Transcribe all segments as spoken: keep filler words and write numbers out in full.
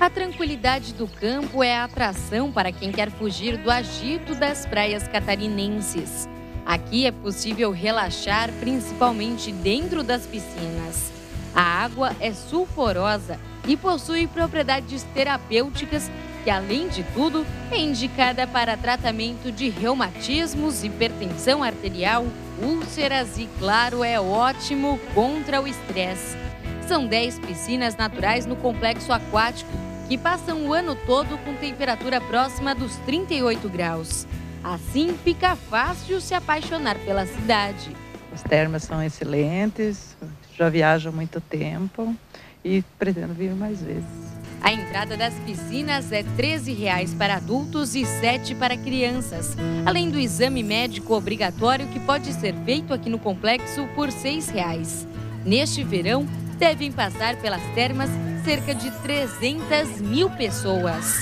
A tranquilidade do campo é a atração para quem quer fugir do agito das praias catarinenses. Aqui é possível relaxar, principalmente dentro das piscinas. A água é sulfurosa e possui propriedades terapêuticas que, além de tudo, é indicada para tratamento de reumatismos, hipertensão arterial, úlceras e, claro, é ótimo contra o estresse. São dez piscinas naturais no complexo aquático, que passam o ano todo com temperatura próxima dos trinta e oito graus. Assim, fica fácil se apaixonar pela cidade. As termas são excelentes, já viajo há muito tempo e pretendo vir mais vezes. A entrada das piscinas é treze reais para adultos e sete reais para crianças, além do exame médico obrigatório que pode ser feito aqui no complexo por seis reais. Neste verão, devem passar pelas termas cerca de trezentas mil pessoas.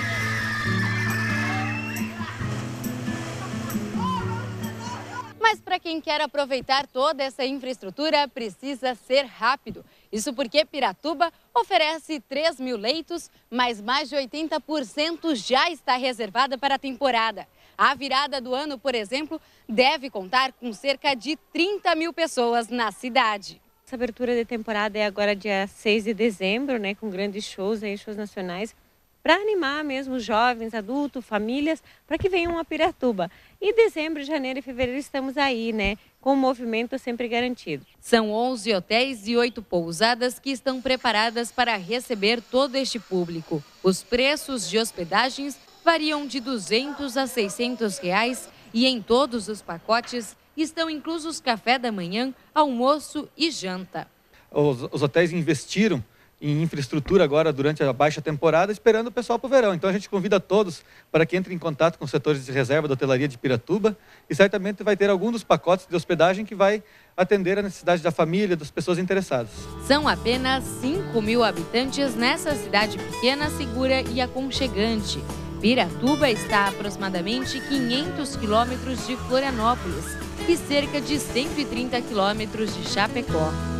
Mas para quem quer aproveitar toda essa infraestrutura, precisa ser rápido. Isso porque Piratuba oferece três mil leitos, mas mais de oitenta por cento já está reservada para a temporada. A virada do ano, por exemplo, deve contar com cerca de trinta mil pessoas na cidade. Essa abertura de temporada é agora dia seis de dezembro, né, com grandes shows, aí, shows nacionais, para animar mesmo jovens, adultos, famílias, para que venham a Piratuba. E dezembro, janeiro e fevereiro estamos aí, né, com o movimento sempre garantido. São onze hotéis e oito pousadas que estão preparadas para receber todo este público. Os preços de hospedagens variam de duzentos a seiscentos reais e em todos os pacotes estão inclusos café da manhã, almoço e janta. Os, os hotéis investiram em infraestrutura agora durante a baixa temporada, esperando o pessoal para o verão. Então a gente convida todos para que entrem em contato com os setores de reserva da hotelaria de Piratuba e certamente vai ter algum dos pacotes de hospedagem que vai atender a necessidade da família, das pessoas interessadas. São apenas cinco mil habitantes nessa cidade pequena, segura e aconchegante. Piratuba está a aproximadamente quinhentos quilômetros de Florianópolis e cerca de cento e trinta quilômetros de Chapecó.